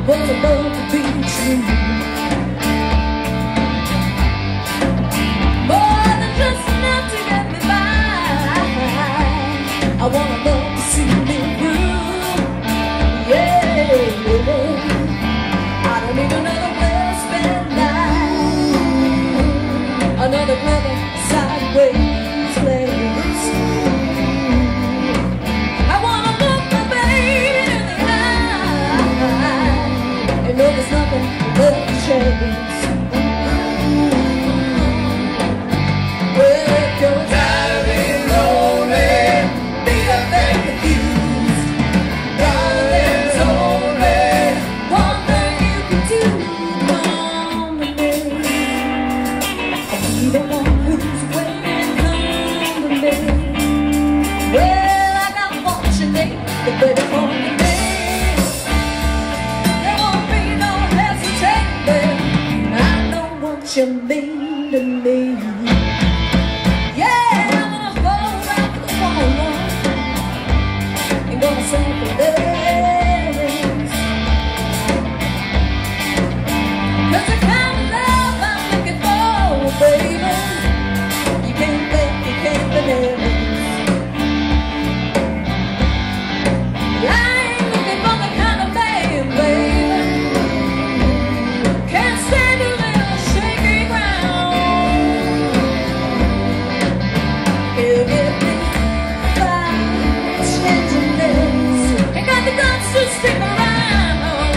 was about to be true. More than just enough to get me by. I want a love to see me through. Yeah, I don't need another well-spent night, another clever sideways place. I wanna look my baby in the eye and know there's nothing but a chance. Well, if you're tired of being lonely, beat up and confused, darling, there's only one thing you can do. Come to me, I'll be the one who's waiting. Come to me. Well, I got what you need, but baby, come to me. There won't be no hesitating. I know what you mean to me. Yeah, I'm gonna go back to the corner and gonna sing for days. 'Cause the kind of love I'm looking for, baby, you can't think, you can't believe it. I ain't looking for the kind of man, baby, can't stand a little shaky ground. He'll give me 5 changing days, ain't got the guts to stick around.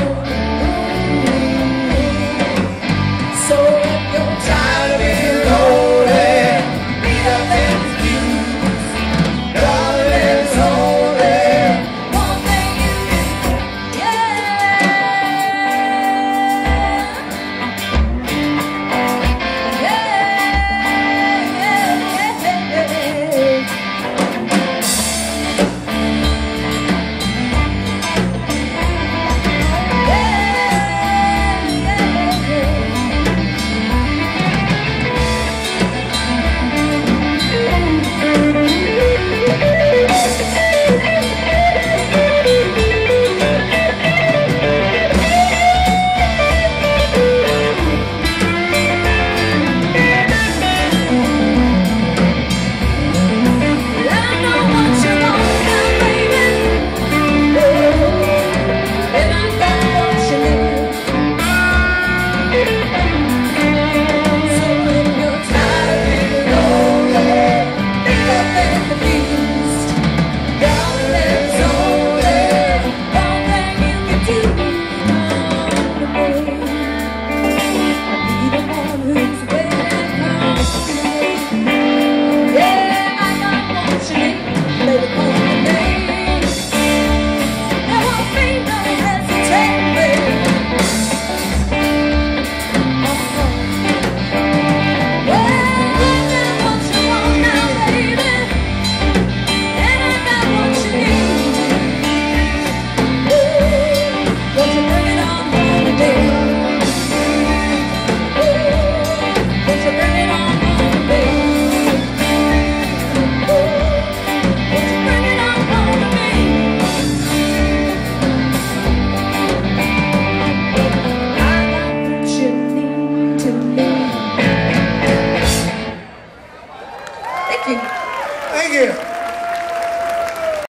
So if you're tired of being lonely, beat up and confused, darling, there's only one thing you can do. Yeah, Thank you.